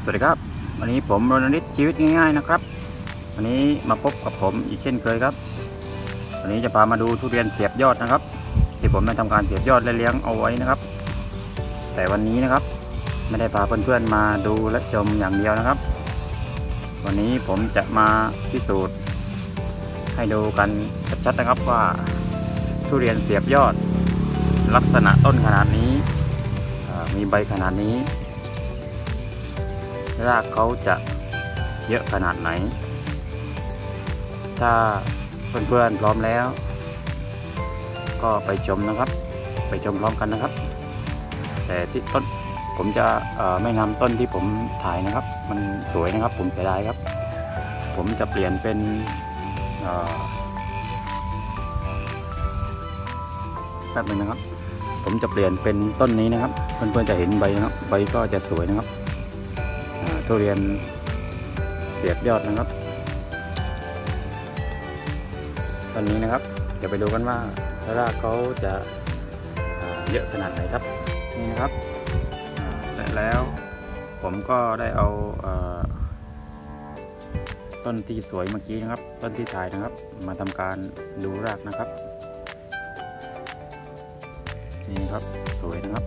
สวัสดีครับวันนี้ผมรณฤทธิ์ชีวิตง่ายๆนะครับวันนี้มาพบกับผมอีกเช่นเคยครับวันนี้จะพามาดูทุเรียนเสียบยอดนะครับที่ผมได้ทำการเสียบยอดและเลี้ยงเอาไว้นะครับแต่วันนี้นะครับไม่ได้พาเพื่อนๆมาดูและชมอย่างเดียวนะครับวันนี้ผมจะมาพิสูจน์ให้ดูกันชัดๆนะครับว่าทุเรียนเสียบยอดลักษณะต้นขนาดนี้มีใบขนาดนี้รากเขาจะเยอะขนาดไหนถ้าเพื่อนๆพร้อมแล้วก็ไปชมนะครับไปชมพร้อมกันนะครับแต่ที่ต้นผมจะไม่นำต้นที่ผมถ่ายนะครับมันสวยนะครับผมเสียดายครับผมจะเปลี่ยนเป็นแป๊บนึงนะครับผมจะเปลี่ยนเป็นต้นนี้นะครับเพื่อนๆจะเห็นใบนะครับใบก็จะสวยนะครับทุเรียนเสียบยอดนะครับตอนนี้นะครับจะไปดูกันว่ารากเขาจะเยอะขนาดไหนครับนี่นะครับและแล้วผมก็ได้เอาต้นที่สวยเมื่อกี้นะครับต้นที่ถ่ายนะครับมาทำการดูรากนะครับนี่นะครับสวยนะครับ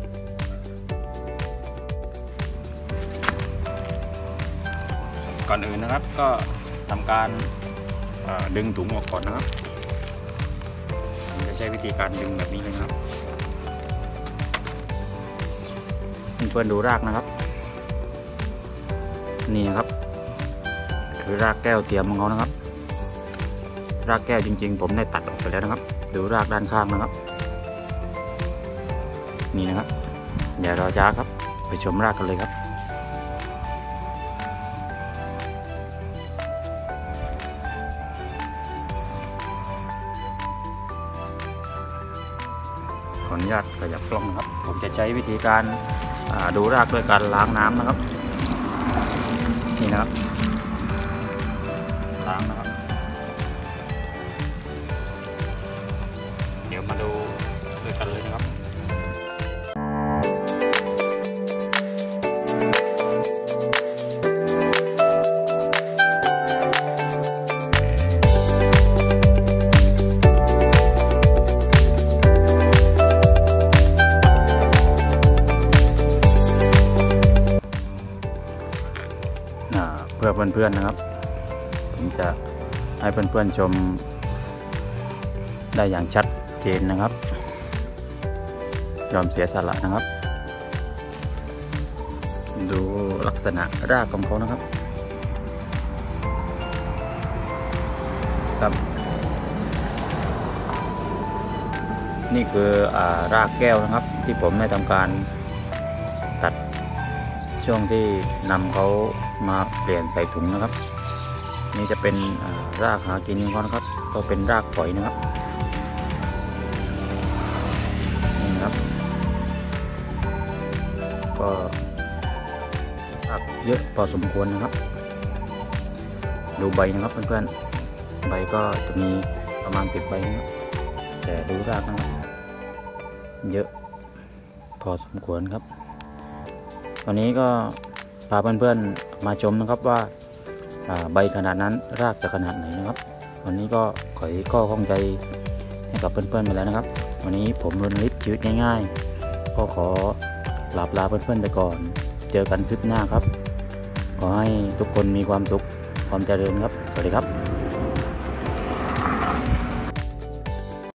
ก่อนอื่นนะครับก็ทำการดึงถุงออกก่อนนะครับผมจะใช้วิธีการดึงแบบนี้เลยนะครับเพื่อนๆดูรากนะครับนี่นะครับคือรากแก้วเทียมของเขานะครับรากแก้วจริงๆผมได้ตัดออกไปแล้วนะครับดูรากด้านข้างนะครับนี่นะครับเดี๋ยวเราจะครับไปชมรากกันเลยครับขออนุญาตขยับกล้องนะครับผมจะใช้วิธีการดูรากด้วยการล้างน้ำนะครับนี่นะครับล้างนะครับเดี๋ยวมาดูด้วยกันเลยนะครับเพื่อเพื่อนๆนะครับผมจะให้เพื่อนๆชมได้อย่างชัดเจนนะครับยอมเสียสละนะครับดูลักษณะรากของเขานะครับครับนี่คือรากแก้วนะครับที่ผมได้ทำการตัดช่วงที่นำเขามาเปลี่ยนใส่ถุงนะครับนี่จะเป็นรากหากินของเขานะครับก็เป็นรากฝอยนะครับนี่ครับก็รากเยอะพอสมควรนะครับดูใบนะครับเพื่อนๆใบก็จะมีประมาณ10 ใบนะครับแต่ดูรากนะครับเยอะพอสมควรครับวันนี้ก็พาเพื่อนๆมาชมนะครับว่าใบขนาดนั้นรากจะขนาดไหนนะครับวันนี้ก็ขอข้อข้องใจให้กับเพื่อนๆไปแล้วนะครับวันนี้ผมรณฤทธิ์ชีวิตง่ายๆก็ขอลาเพื่อนๆไปก่อนเจอกันคลิปหน้าครับขอให้ทุกคนมีความสุขความเจริญครับสวัสดีครับ